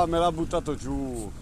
No, me l'ha buttato giù.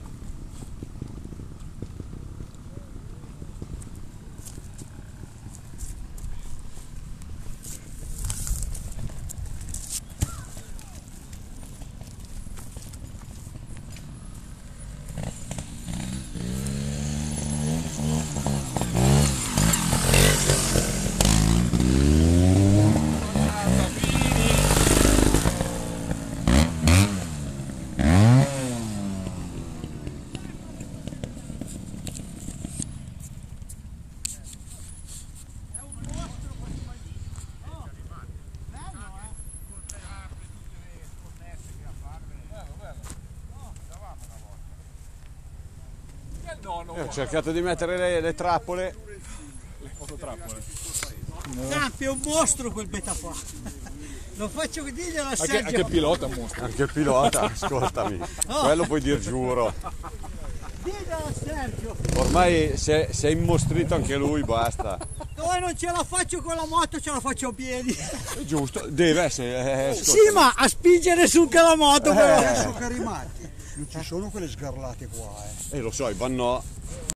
Ho cercato di mettere le trappole. Le fototrappole. Campi, è un mostro quel beta qua. Lo faccio dire a Sergio. Anche il pilota è un mostro. Anche il pilota, ascoltami. Quello puoi dir giuro. Dile a Sergio. Ormai si è immostrito anche lui, basta. Dove non ce la faccio con la moto, ce la faccio a piedi. È giusto, deve essere. Sì, ma a spingere su che la moto però. Adesso carimati, non ci sono quelle sgarlate qua. Lo so, i Vannò.